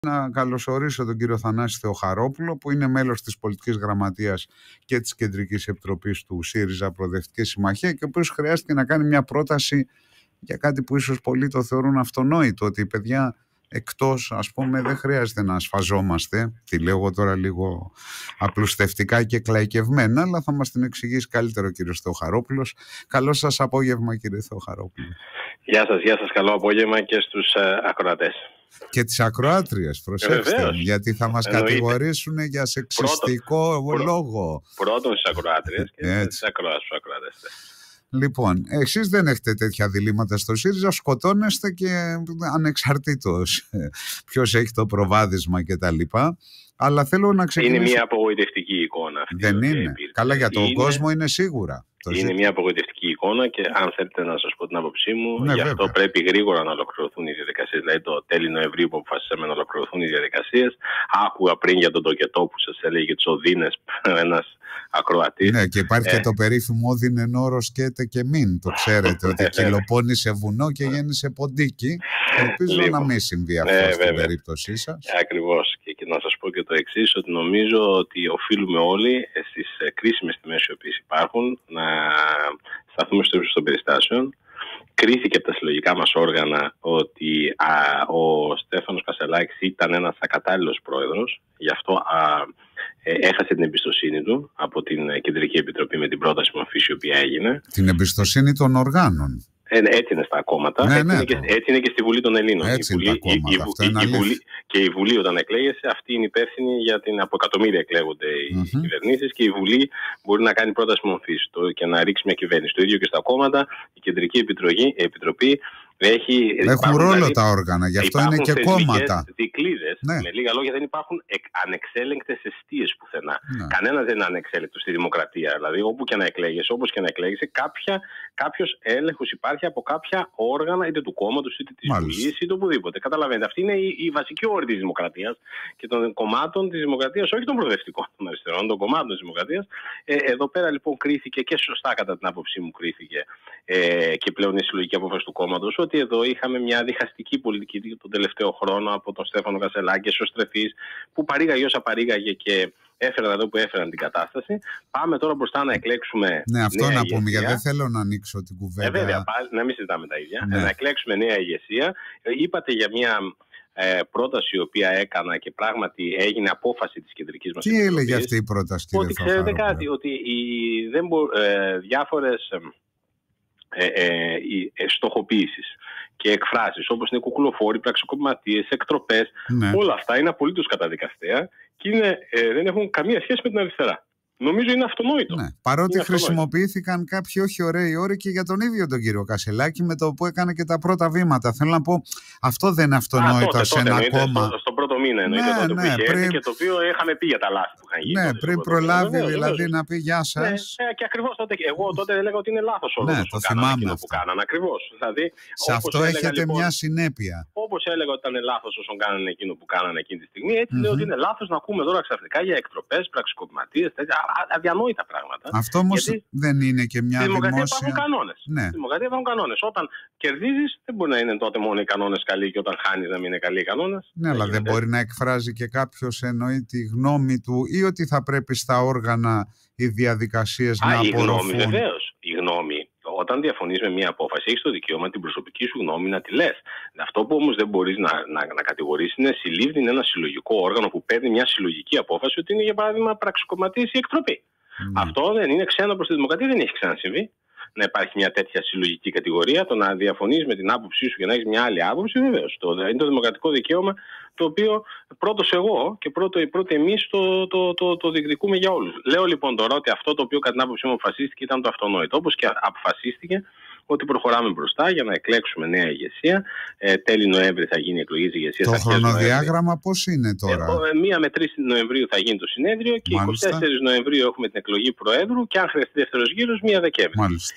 Να καλωσορίσω τον κύριο Θανάση Θεοχαρόπουλο, που είναι μέλος της Πολιτικής Γραμματείας και της Κεντρικής Επιτροπής του ΣΥΡΙΖΑ Προοδευτική Συμμαχία, και ο οποίος χρειάστηκε να κάνει μια πρόταση για κάτι που ίσως πολλοί το θεωρούν αυτονόητο, ότι παιδιά εκτός, ας πούμε, δεν χρειάζεται να ασφαζόμαστε. Τη λέω εγώ τώρα λίγο απλουστευτικά και κλαϊκευμένα, αλλά θα μας την εξηγήσει καλύτερο ο κύριος Θεοχαρόπουλος. Καλό σας απόγευμα, κύριε Θεοχαρόπουλο. Γεια σας, καλό απόγευμα και στους ακροατές. Και τις ακροάτριες, προσέξτε, γιατί θα μας κατηγορήσουν για σεξιστικό λόγο. Πρώτον στις ακροάτριες και στις ακροατές. Λοιπόν, εσείς δεν έχετε τέτοια διλήμματα στο ΣΥΡΙΖΑ, σκοτώνεστε και ανεξαρτήτως ποιος έχει το προβάδισμα κτλ. Αλλά θέλω να ξεκινήσω. Είναι μια απογοητευτική εικόνα αυτή. Δεν είναι. Καλά, για τον κόσμο είναι σίγουρα. Είναι μια απογοητευτική εικόνα και αν θέλετε να σας πω την άποψή μου, γι' αυτό πρέπει γρήγορα να ολοκληρωθούν οι διαδικασίες. Δηλαδή το τέλη Νοεμβρίου που αποφασίσαμε να ολοκληρωθούν οι διαδικασίες. Άκουγα πριν για τον τοκετό που σας έλεγε τις οδύνες ένας ακροατής. Ναι, και υπάρχει και το περίφημο «Όδινεν όρος σκέτε και μην». Το ξέρετε, ότι κυλοπώνησε βουνό και γέννησε ποντίκι. Ελπίζω να μην συμβεί αυτό στην περίπτωσή σας. Ακριβώς. Και να σας πω και το εξής, ότι νομίζω ότι οφείλουμε όλοι στις κρίσιμες τιμές οι οποίες υπάρχουν να σταθούμε στο ύψος των περιστάσεων. Κρίθηκε από τα συλλογικά μας όργανα ότι ο Στέφανος Κασελάκης ήταν ένας ακατάλληλος πρόεδρος, γι' αυτό έχασε την εμπιστοσύνη του από την Κεντρική Επιτροπή με την πρόταση μορφής η οποία έγινε. Την εμπιστοσύνη των οργάνων. Έτσι είναι στα κόμματα, έτσι είναι και στη Βουλή των Ελλήνων. Και η Βουλή όταν εκλέγεσαι, αυτή είναι υπεύθυνη για την από εκατομμύρια εκλέγονται οι κυβερνήσεις, και η Βουλή μπορεί να κάνει πρόταση μορφής και να ρίξει μια κυβέρνηση. Το ίδιο και στα κόμματα, η Κεντρική Επιτροπή έχουν ρόλο τα όργανα, γι' αυτό είναι και κόμματα. Δικλείδες, με λίγα λόγια, δεν υπάρχουν ανεξέλεγκτες εστίες πουθενά. Κανένας δεν είναι ανεξέλεγκτος στη δημοκρατία. Δηλαδή, όπου και να εκλέγεσαι, όπως και να εκλέγεσαι, κάποιος έλεγχος υπάρχει από κάποια όργανα, είτε του κόμματος, είτε της Βουλής, είτε οπουδήποτε. Καταλαβαίνετε. Αυτή είναι η βασική όρη της δημοκρατίας και των κομμάτων της δημοκρατίας, όχι των προοδευτικών των αριστερών, των κομμάτων της δημοκρατίας. Εδώ πέρα λοιπόν κρίθηκε, και σωστά κατά την άποψή μου κρίθηκε, και πλέον η συλλογική απόφαση του κόμματος, ότι εδώ είχαμε μια διχαστική πολιτική τον τελευταίο χρόνο από τον Στέφανο Κασελάκη, εσωστρεφής, που παρήγαγε όσα παρήγαγε και έφεραν εδώ που έφεραν την κατάσταση. Πάμε τώρα μπροστά να εκλέξουμε. Ναι, αυτό να πούμε, γιατί δεν θέλω να ανοίξω την κουβέντα. Βέβαια, να μην συζητάμε τα ίδια. Να εκλέξουμε νέα ηγεσία. Είπατε για μια πρόταση η οποία έκανα και πράγματι έγινε απόφαση της Κεντρικής μας Επιτροπής. Τι έλεγε αυτή η πρόταση, κύριε Θεοχαρόπουλε? Ότι ξέρετε κάτι, ότι διάφορες στοχοποίησεις και εκφράσεις όπως είναι κουκουλοφόροι, πραξικοπηματίες, εκτροπές, όλα αυτά είναι απολύτως καταδικαστέα και δεν έχουν καμία σχέση με την αριστερά. Νομίζω είναι αυτονόητο. Ναι. Παρότι χρησιμοποιήθηκαν κάποιοι όχι ωραίοι όροι και για τον ίδιο τον κύριο Κασελάκη, με το που έκανε και τα πρώτα βήματα. Θέλω να πω, αυτό δεν είναι αυτονόητο σε ένα κόμμα. Στον πρώτο μήνα εννοείται, τότε που είχε έρθει και το οποίο είχαμε πει για τα λάθη που είχαν γίνει. Ναι, πριν προλάβει δηλαδή να πει γεια σας. Και ακριβώς τότε, εγώ τότε έλεγα ότι είναι λάθος όλο αυτό που κάνανε. Ακριβώς. Δηλαδή, σε αυτό έχετε μια συνέπεια. Όπως έλεγα ότι ήταν λάθος όσον κάνανε εκείνο που κάνανε εκείνη τη στιγμή, έτσι λέω ότι είναι λάθος να ακούμε τώρα ξαφνικά για εκτροπές, πραξικοπηματίες, αδιανόητα πράγματα. Αυτό όμως δεν είναι και μια δημόσια. Στη δημοκρατία υπάρχουν κανόνες. Όταν κερδίζεις, δεν μπορεί να είναι τότε μόνο οι κανόνες καλοί, και όταν χάνεις να μην είναι καλοί οι κανόνες. Ναι, αλλά δεν μπορεί να εκφράζει και κάποιος εννοεί τη γνώμη του, ή ότι θα πρέπει στα όργανα οι διαδικασίες να απορροφούν. Η γνώμη, βεβαίως. Η γνώμη. Όταν διαφωνείς με μια απόφαση, έχεις το δικαίωμα την προσωπική σου γνώμη να τη λες. Αυτό που όμως δεν μπορείς να κατηγορήσεις είναι συλλήβδη, είναι ένα συλλογικό όργανο που παίρνει μια συλλογική απόφαση ότι είναι, για παράδειγμα, πραξικοπηματίες ή εκτροπή. Αυτό δεν είναι ξένο προς τη δημοκρατία, δεν έχει ξανασυμβεί. Να υπάρχει μια τέτοια συλλογική κατηγορία. Το να διαφωνείς με την άποψή σου και να έχεις μια άλλη άποψη, βεβαίως. Είναι το δημοκρατικό δικαίωμα, το οποίο πρώτος εγώ και πρώτοι εμείς το διεκδικούμε για όλους. Λέω λοιπόν τώρα ότι αυτό το οποίο κατά την άποψή μου αποφασίστηκε ήταν το αυτονόητο. Όπως και αποφασίστηκε ότι προχωράμε μπροστά για να εκλέξουμε νέα ηγεσία. Τέλη Νοέμβρη θα γίνει η εκλογή της ηγεσίας. Το χρονοδιάγραμμα πώς είναι τώρα? 1 με 3 Νοεμβρίου θα γίνει το συνέδριο και 24 Νοεμβρίου έχουμε την εκλογή Προέδρου και αν χρειαστεί δεύτερος γύρος 1 Δεκέμβρη.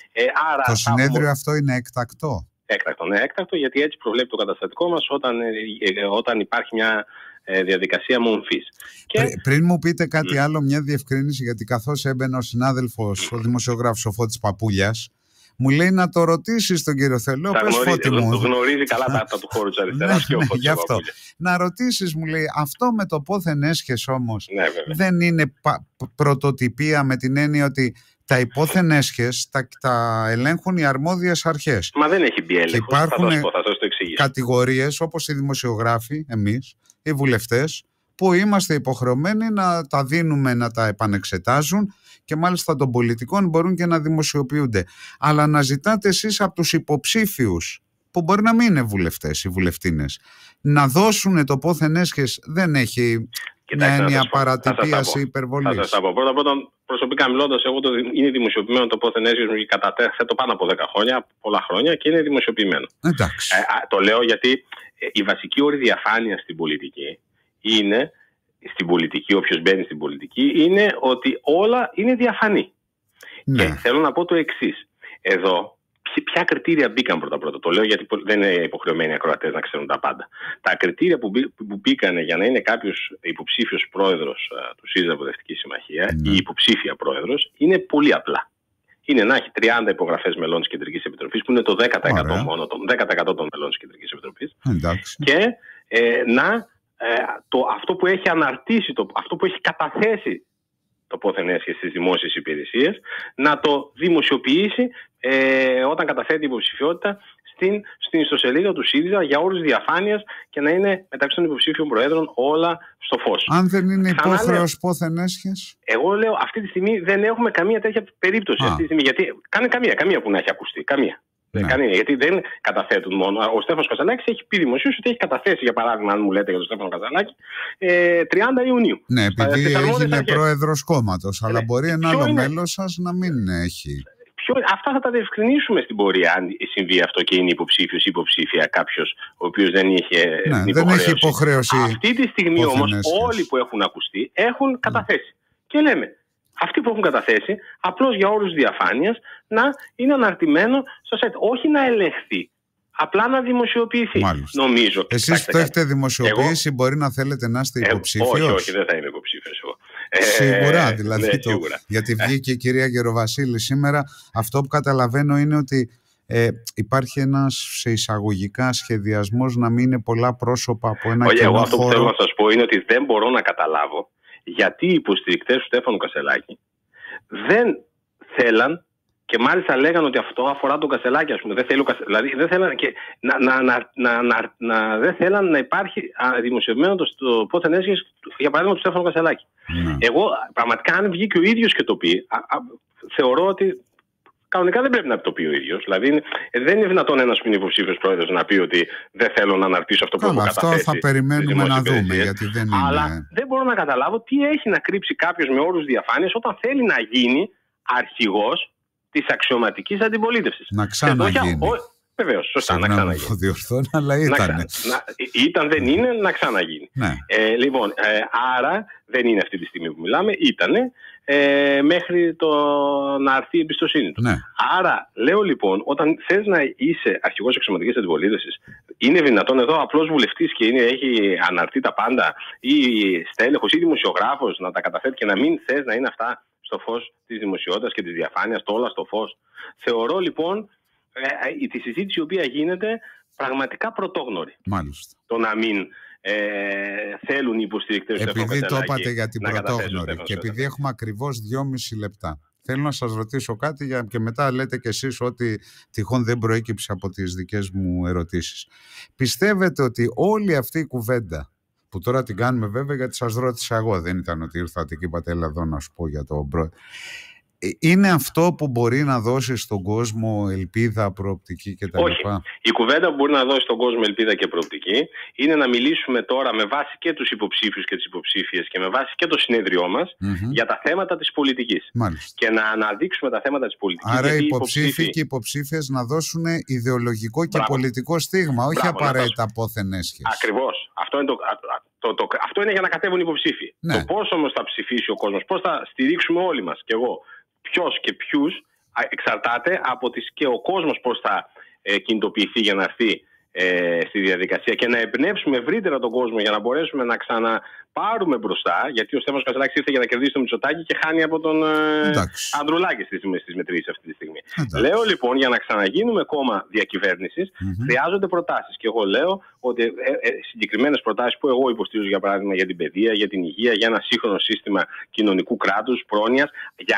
Το συνέδριο αυτό είναι έκτακτο? Έκτακτο, γιατί έτσι προβλέπει το καταστατικό μας όταν υπάρχει μια διαδικασία μομφής. Πριν μου πείτε κάτι άλλο, μια διευκρίνηση, γιατί καθώς έμπαινε ο συνάδελφος, ο δημοσιογράφος ο Φώτης Παπούλιας, Μου λέει να το ρωτήσεις τον κύριο Θελό. Πες, Φώτη μου. Γνωρίζει καλά τα του χώρου της αριστεράς και ο Φώτης. Γι' αυτό. Να ρωτήσεις, μου λέει, αυτό με το πόθεν έσχες όμως δεν είναι πρωτοτυπία, με την έννοια ότι τα υπόθεν έσχες τα ελέγχουν οι αρμόδιες αρχές. Μα δεν έχει μπει έλεγχος. Υπάρχουν θα το εξηγήσω. κατηγορίες όπως οι δημοσιογράφοι, εμείς, οι βουλευτές, που είμαστε υποχρεωμένοι να τα δίνουμε, να τα επανεξετάζουν και μάλιστα των πολιτικών μπορούν και να δημοσιοποιούνται. Αλλά να ζητάτε εσείς από τους υποψήφιους, που μπορεί να μην είναι βουλευτές ή βουλευτίνες, να δώσουν το πόθεν έσχες, δεν έχει μια έννοια παρατυπίας ή υπερβολής. Θα σας τα πω. Πρώτα, προσωπικά μιλώντας, εγώ είναι δημοσιοποιημένο το πόθεν έσχες μου και κατατέθετο πάνω από 10 χρόνια, πολλά χρόνια, και είναι δημοσιοποιημένο. Εντάξει. Το λέω γιατί η βασική όρη διαφάνεια στην πολιτική είναι, όποιος μπαίνει στην πολιτική, είναι ότι όλα είναι διαφανή. Ναι. Και θέλω να πω το εξής. Εδώ, ποια κριτήρια μπήκαν πρώτα-πρώτα. Το λέω γιατί δεν είναι υποχρεωμένοι οι ακροατές να ξέρουν τα πάντα. Τα κριτήρια που μπήκαν για να είναι κάποιος υποψήφιος πρόεδρος του ΣΥΡΙΖΑ Προοδευτική Συμμαχία ή υποψήφια πρόεδρος είναι πολύ απλά. Είναι να έχει 30 υπογραφές μελών της Κεντρικής Επιτροπής, που είναι το 10% μόνο, το 10% των μελών της Κεντρικής Επιτροπής. Και αυτό που έχει αναρτήσει, αυτό που έχει καταθέσει το πόθεν έσχες στις δημόσιες υπηρεσίες, να το δημοσιοποιήσει όταν καταθέτει υποψηφιότητα στην ιστοσελίδα του ΣΥΡΙΖΑ για όρους διαφάνειας και να είναι μεταξύ των υποψήφιων προέδρων όλα στο φως. Αν δεν είναι υπόχρεος πόθεν έσχες. Εγώ λέω αυτή τη στιγμή δεν έχουμε καμία τέτοια περίπτωση. Αυτή τη στιγμή, γιατί καμία που να έχει ακουστεί. Καμία. Ναι. Γιατί δεν καταθέτουν μόνο. Ο Στέφανος Κασσαλάκης έχει πει δημοσίως ότι έχει καταθέσει, για παράδειγμα, αν μου λέτε για τον Στέφανο Κασσαλάκη, 30 Ιουνίου. Ναι, επειδή έγινε πρόεδρος κόμματος. Αλλά μπορεί ένα άλλο μέλος σας να μην έχει. Αυτά θα τα διευκρινίσουμε στην πορεία, αν συμβεί αυτό και είναι υποψήφιος ή υποψήφια κάποιος ο οποίος δεν είχε υποχρέωση. Αυτή τη στιγμή όμως όλοι που έχουν ακουστεί έχουν καταθέσει. Και λέμε, αυτοί που έχουν καταθέσει, απλώς για όρους διαφάνειας, να είναι αναρτημένο στο site. Όχι να ελεγχθεί. Απλά να δημοσιοποιηθεί. Μάλιστα. Νομίζω. Εσείς το έχετε δημοσιοποιήσει, μπορεί να θέλετε να είστε υποψήφιος. Όχι, δεν θα είμαι υποψήφιος εγώ. Σίγουρα, δηλαδή. Ναι, σίγουρα. Γιατί βγήκε η κυρία Γεροβασίλη σήμερα. Αυτό που καταλαβαίνω είναι ότι υπάρχει ένας σε εισαγωγικά σχεδιασμός να μην είναι πολλά πρόσωπα από ένα κοινό χώρο. Αυτό που θέλω να σας πω είναι ότι δεν μπορώ να καταλάβω γιατί οι υποστηρικτές του Στέφανου Κασσελάκη δεν θέλαν, και μάλιστα λέγανε ότι αυτό αφορά τον Κασσελάκη, ας πούμε. Δηλαδή δεν θέλαν, και δεν θέλαν να υπάρχει δημοσιευμένο το πόθεν έσχες, για παράδειγμα, του Στέφανου Κασσελάκη. Εγώ πραγματικά, αν βγει και ο ίδιος και το πει, θεωρώ ότι κανονικά δεν πρέπει να το πει ο ίδιος. Δηλαδή δεν είναι δυνατόν ένας που είναι υποψήφιος πρόεδρος να πει ότι δεν θέλω να αναρτήσω αυτό που έχω καταθέσει. Αυτό θα περιμένουμε να δούμε, γιατί δεν είναι. Αλλά δεν μπορώ να καταλάβω τι έχει να κρύψει κάποιος με όρους διαφάνειας όταν θέλει να γίνει αρχηγός της αξιωματικής αντιπολίτευσης. Να ξαναγίνει. Βεβαίως, σωστά, να ξαναγίνει. Το διορθώνω, αλλά ήταν. Ήταν, δεν είναι, να ξαναγίνει. Ναι. Λοιπόν, άρα δεν είναι αυτή τη στιγμή που μιλάμε, ήτανε μέχρι να έρθει η εμπιστοσύνη του. Ναι. Άρα, λέω λοιπόν, όταν θες να είσαι αρχηγός αξιωματικής αντιπολίτευσης, είναι δυνατόν εδώ απλός βουλευτής και έχει αναρτεί τα πάντα, ή στέλεχος ή δημοσιογράφος να τα καταθέτει και να μην θες να είναι αυτά στο φως της δημοσιότητας και της διαφάνειας, το όλα στο φως. Θεωρώ λοιπόν τη συζήτηση η οποία γίνεται πραγματικά πρωτόγνωρη. Μάλιστα. Το να μην θέλουν οι υποστηρικτές του Επειδή το είπατε για την πρωτόγνωρη και επειδή έχουμε ακριβώς 2,5 λεπτά, θέλω να σας ρωτήσω κάτι και μετά λέτε κι εσείς ότι τυχόν δεν προέκυψε από τις δικές μου ερωτήσεις. Πιστεύετε ότι όλη αυτή η κουβέντα, που τώρα την κάνουμε βέβαια γιατί σας ρώτησα εγώ, δεν ήταν ότι ήρθατε και είπατε έλα εδώ να σου πω για το πρόεδρο, είναι αυτό που μπορεί να δώσει στον κόσμο ελπίδα, προοπτική κτλ? Όχι. Η κουβέντα που μπορεί να δώσει στον κόσμο ελπίδα και προοπτική είναι να μιλήσουμε τώρα με βάση και τους υποψήφιους και τις υποψήφιες και με βάση και το συνέδριό μας για τα θέματα της πολιτικής. Μάλιστα. Και να αναδείξουμε τα θέματα της πολιτικής. Άρα οι υποψήφοι και οι υποψήφιες να δώσουν ιδεολογικό και πολιτικό στίγμα, όχι απαραίτητα πόθεν έσχες. Ακριβώς. Αυτό είναι για να κατέβουν οι υποψήφοι. Ναι. Το πώς όμως θα ψηφίσει ο κόσμος, πώς θα στηρίξουμε όλοι μας και εγώ, ποιος και ποιους, εξαρτάται από και ο κόσμος πώς θα κινητοποιηθεί για να έρθει στη διαδικασία και να εμπνεύσουμε ευρύτερα τον κόσμο για να μπορέσουμε να ξαναπάρουμε μπροστά. Γιατί ο Στέφανος Κασελάκης ήρθε για να κερδίσει το Μητσοτάκη και χάνει από τον Ανδρουλάκη στις μετρήσεις αυτή τη στιγμή. Λέω λοιπόν, για να ξαναγίνουμε κόμμα διακυβέρνησης, χρειάζονται προτάσεις. Και εγώ λέω ότι συγκεκριμένες προτάσεις που εγώ υποστηρίζω, για παράδειγμα, για την παιδεία, για την υγεία, για ένα σύγχρονο σύστημα κοινωνικού κράτους, πρόνοιας,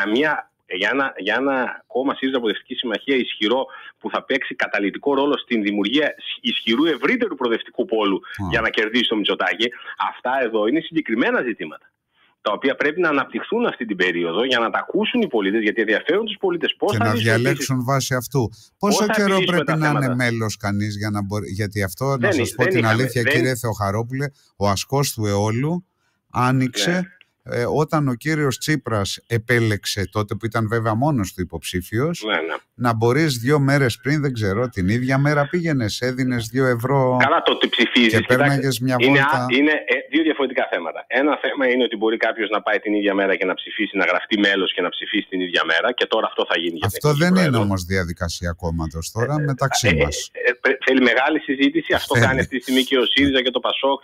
για ένα κόμμα ΣΥΡΙΖΑ Προοδευτική Συμμαχία ισχυρό που θα παίξει καταλυτικό ρόλο στην δημιουργία ισχυρού ευρύτερου προοδευτικού πόλου για να κερδίσει το Μητσοτάκη. Αυτά εδώ είναι συγκεκριμένα ζητήματα, τα οποία πρέπει να αναπτυχθούν αυτή την περίοδο για να τα ακούσουν οι πολίτες, γιατί ενδιαφέρουν τους πολίτες. Και να διαλέξουν βάσει αυτού. Πόσο καιρό πρέπει να είναι μέλος κανείς για να μπορεί. Γιατί αυτό, να σας πω την αλήθεια, κύριε Θεοχαρόπουλε, ο ασκός του αιώλου άνοιξε. Ναι. Όταν ο κύριος Τσίπρας επέλεξε, τότε που ήταν βέβαια μόνος του υποψήφιος, να μπορείς 2 μέρες πριν, δεν ξέρω, την ίδια μέρα πήγαινες, έδινες 2 ευρώ. Καλά, το ότι ψηφίζεις. Και παίρναγες μια βόλτα. Είναι 2 διαφορετικά θέματα. Ένα θέμα είναι ότι μπορεί κάποιος να πάει την ίδια μέρα και να ψηφίσει, να γραφτεί μέλος και να ψηφίσει την ίδια μέρα, και τώρα αυτό θα γίνει. Αυτό δεν είναι όμως διαδικασία κόμματος τώρα, μεταξύ μας. Θέλει μεγάλη συζήτηση. Αυτό κάνει αυτή τη στιγμή και ο ΣΥΡΙΖΑ και το ΠΑΣΟΚ.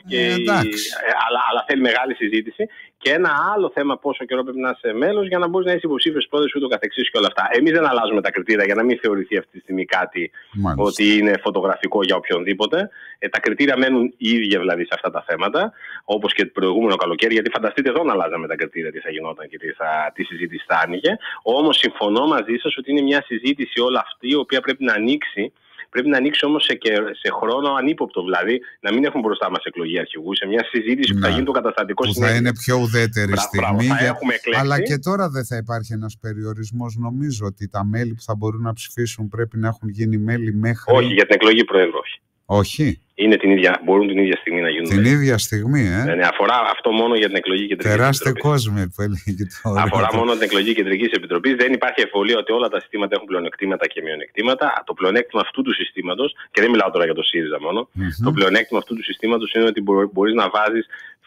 Αλλά θέλει μεγάλη συζήτηση. Και ένα άλλο θέμα, πόσο καιρό πρέπει να είσαι μέλος για να μπορείς να είσαι υποψήφιος πρόεδρος και ούτω καθεξής και όλα αυτά. Εμείς δεν αλλάζουμε τα κριτήρια για να μην θεωρηθεί αυτή τη στιγμή κάτι ότι είναι φωτογραφικό για οποιονδήποτε. Τα κριτήρια μένουν ίδια δηλαδή σε αυτά τα θέματα, όπως και το προηγούμενο καλοκαίρι. Γιατί φανταστείτε εδώ να αλλάζαμε τα κριτήρια, τι θα γινόταν και τι συζήτηση θα άνοιγε. Όμως συμφωνώ μαζί σας ότι είναι μια συζήτηση όλα αυτή η οποία πρέπει να ανοίξει. Πρέπει να ανοίξει όμως σε χρόνο ανύποπτο, δηλαδή να μην έχουν μπροστά μας εκλογή αρχηγού, σε μια συζήτηση που θα γίνει το καταστατικό συνέχεια. Που θα είναι πιο ουδέτερη στιγμή. Αλλά και τώρα δεν θα υπάρχει ένας περιορισμός. Νομίζω ότι τα μέλη που θα μπορούν να ψηφίσουν πρέπει να έχουν γίνει μέλη μέχρι. Όχι, για την εκλογή προέδρου, όχι. Όχι. Είναι μπορούν την ίδια στιγμή να γίνουν. Την ίδια στιγμή, Ναι, αφορά αυτό μόνο για την εκλογή Κεντρικής Επιτροπής. Τεράστιο κόσμο που έλεγε τώρα. Αφορά μόνο την εκλογή Κεντρικής Επιτροπής. Δεν υπάρχει εμβολία ότι όλα τα συστήματα έχουν πλεονεκτήματα και μειονεκτήματα. Το πλεονέκτημα αυτού του συστήματος, και δεν μιλάω τώρα για το ΣΥΡΙΖΑ μόνο, το πλεονέκτημα αυτού του συστήματος είναι ότι μπορείς να βάζεις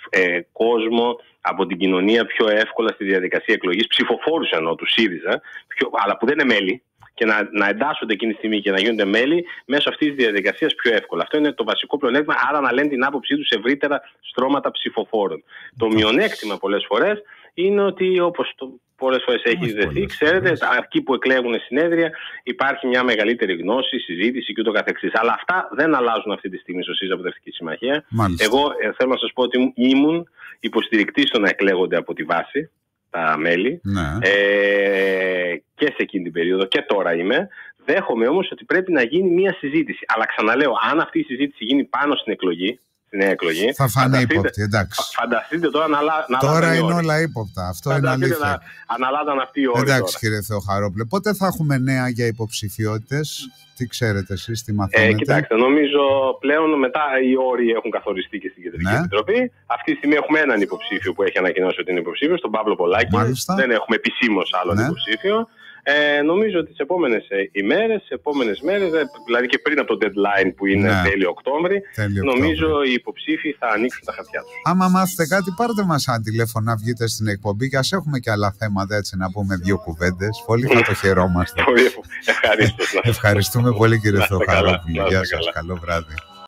κόσμο από την κοινωνία πιο εύκολα στη διαδικασία εκλογής, ψηφοφόρους εννοώ του ΣΥΡΙΖΑ, αλλά που δεν είναι μέλη, και να εντάσσονται εκείνη τη στιγμή και να γίνονται μέλη μέσω αυτής της διαδικασίας πιο εύκολα. Αυτό είναι το βασικό πλεονέκτημα, άρα να λένε την άποψή τους σε ευρύτερα στρώματα ψηφοφόρων. Το μειονέκτημα πολλές φορές είναι ότι, όπως πολλές φορές έχει δεθεί, ξέρετε, εκεί που εκλέγουν συνέδρια υπάρχει μια μεγαλύτερη γνώση, συζήτηση και ούτω καθεξής. Αλλά αυτά δεν αλλάζουν αυτή τη στιγμή στο ΣΥΡΙΖΑ Προοδευτική Συμμαχία. Εγώ θέλω να σας πω ότι ήμουν υποστηρικτής στο να εκλέγονται από τη βάση τα μέλη, και σε εκείνη την περίοδο και τώρα είμαι. Δέχομαι όμως ότι πρέπει να γίνει μια συζήτηση. Αλλά ξαναλέω, αν αυτή η συζήτηση γίνει πάνω στην εκλογή, στη νέα εκλογή, θα φανεί ύποπτη, εντάξει. Φανταστείτε τώρα να τώρα είναι όλα ύποπτα. Αυτό είναι αλήθεια. Αναλάταν αυτή η ώρα. Εντάξει, κύριε Θεοχαρόπουλε, πότε θα έχουμε νέα για υποψηφιότητες? Τι ξέρετε εσείς, τι μαθαίνετε? Κοιτάξτε, νομίζω πλέον μετά οι όροι έχουν καθοριστεί και στην Κεντρική Επιτροπή. Αυτή τη στιγμή έχουμε έναν υποψήφιο που έχει ανακοινώσει ότι είναι υποψήφιος, τον Παύλο Πολάκη. Δεν έχουμε επισήμως άλλον υποψήφιο. Νομίζω ότι τις επόμενες μέρες, δηλαδή και πριν από το deadline που είναι τέλειο Οκτώβρη, νομίζω οι υποψήφοι θα ανοίξουν τα χαρτιά τους. Άμα μάθετε κάτι, πάρτε μας ένα τηλέφωνο να βγείτε στην εκπομπή και ας έχουμε και άλλα θέματα, έτσι να πούμε 2 κουβέντες. Πολύ θα το χαιρόμαστε. Ευχαριστούμε πολύ, κύριε Θεοχαρόπουλε. Γεια σας, καλό βράδυ.